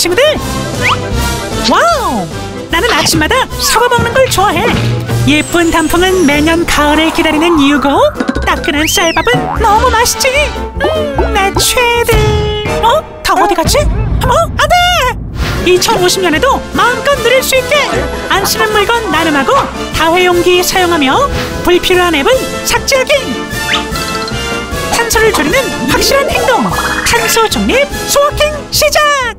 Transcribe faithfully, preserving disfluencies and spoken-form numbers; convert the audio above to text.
친구들! 와우! 나는 아침마다 사과 먹는 걸 좋아해. 예쁜 단풍은 매년 가을을 기다리는 이유고, 따끈한 쌀밥은 너무 맛있지. 음, 내 최애들. 어? 다 어디 갔지? 어? 안돼! 이천오십 년에도 마음껏 누릴 수 있게 안 쓰는 물건 나눔하고 다회용기 사용하며 불필요한 앱은 삭제하기. 탄소를 줄이는 확실한 행동, 탄소 중립 소확행 시작!